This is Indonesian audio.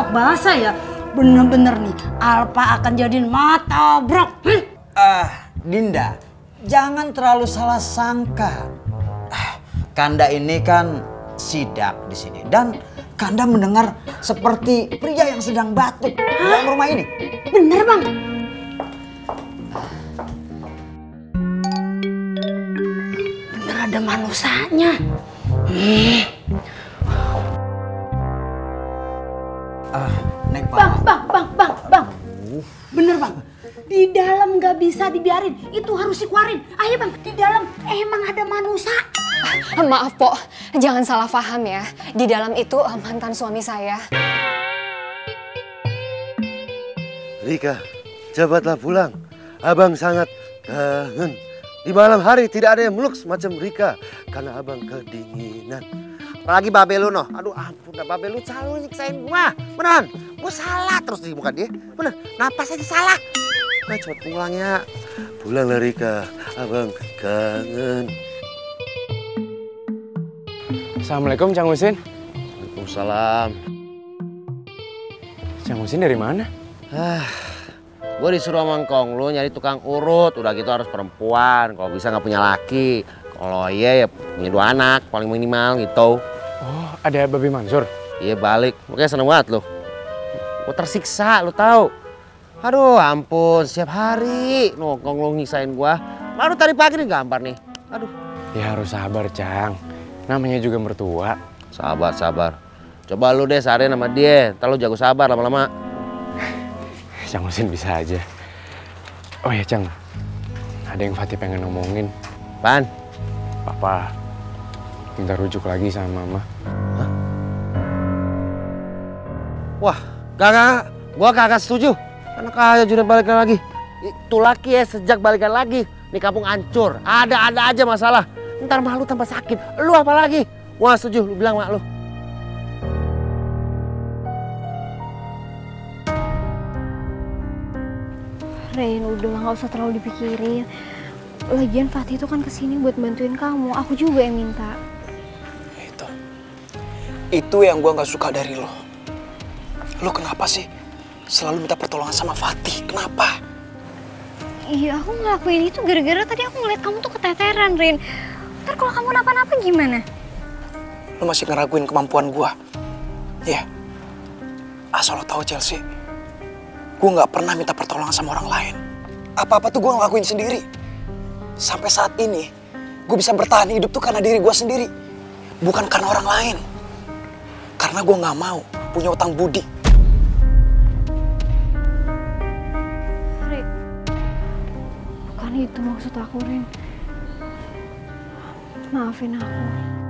tebak bahasa ya. Bener-bener nih, Alpa akan jadiin mata brok. Dinda, jangan terlalu salah sangka. Kanda ini kan sidak di sini dan Kanda mendengar seperti pria yang sedang batuk dalam rumah ini. Bener bang. Bener ada manusanya. Neng Bang. Bener bang. Di dalam nggak bisa dibiarin, itu harus dikeluarin. Ayo bang, di dalam emang ada manusia. Maaf, Pok. Jangan salah paham ya. Di dalam itu mantan suami saya. Rika, cepatlah pulang. Abang sangat kangen. Di malam hari tidak ada yang meluk semacam Rika. Karena abang kedinginan. Apalagi babe lu noh. Aduh ampun dah, babe lu selalu nyiksain gua. Beneran, gua salah terus di muka dia. Bener, napas aja salah. Nah cepet pulang ya. Pulanglah Rika, abang kangen. Assalamualaikum Cang Husin. Waalaikumsalam. Cang Husin dari mana? Gue disuruh sama Ngkong lu nyari tukang urut. Udah gitu harus perempuan. Kalau bisa nggak punya laki. Kalau iya ya punya 2 anak paling minimal gitu. Oh, ada Babi Mansur? Iya balik. Makanya seneng banget lu. Gue tersiksa lu tahu. Aduh ampun setiap hari Ngkong lu ngisain gua. Baru tadi pagi nih gambar nih. Aduh. Ya harus sabar Cang. Namanya juga mertua. Sabar. Coba lu deh seharian sama dia. Ntar lu jago sabar lama-lama. Cang Husin bisa aja. Oh ya Cang, ada yang Fatih pengen ngomongin. Pan? Papa minta rujuk lagi sama Mama. Hah? Wah, gak. Gua kagak setuju. Anak aja sudah balikan lagi. Itu laki ya sejak balikan lagi. Nih kampung hancur. Ada aja masalah. Ntar malu tambah sakit. Lu apa lagi? Gua gak setuju, lu bilang mak lu. Ren, udah lah, gak usah terlalu dipikirin. Lagian Fatih itu kan kesini buat bantuin kamu. Aku juga yang minta. Itu yang gue gak suka dari lo. Lo kenapa sih selalu minta pertolongan sama Fatih? Kenapa? Iya, aku ngelakuin itu gara-gara tadi aku ngeliat kamu tuh keteteran, Rin. Ntar kalau kamu napa-napa gimana? Lo masih ngeraguin kemampuan gue? Iya. Asal lo tahu Chelsea, gue gak pernah minta pertolongan sama orang lain. Apa-apa tuh gue ngelakuin sendiri. Sampai saat ini, gue bisa bertahan hidup tuh karena diri gue sendiri. Bukan karena orang lain. Karena gue gak mau punya utang budi. Rin, bukan itu maksud aku, Rin. Maafin aku.